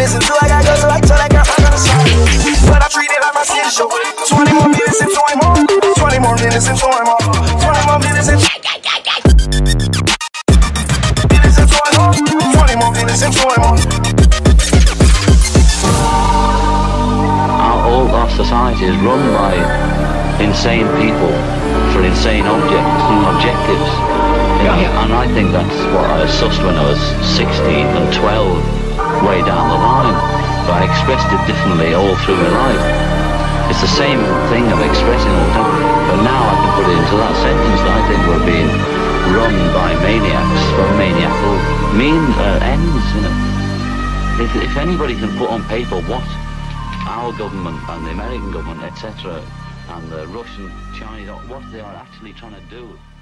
listen to. I got girls who like to like I'm gonna slide. But I treat it like my city show. 20 more minutes and 20 more. 20 more minutes and 20 more. 20 more minutes and 20 more minutes and 20 more. All our society is run by insane people for insane objectives. You know, and I think that's what I sussed when I was 16 and 12, way down the line. But I expressed it differently all through my life. It's the same thing I'm expressing all the time, but now I can put it into that sentence that I think we're being run by maniacs for maniacal ends, you know. If anybody can put on paper what our government and the American government, etc., and the Russian, Chinese, what they are actually trying to do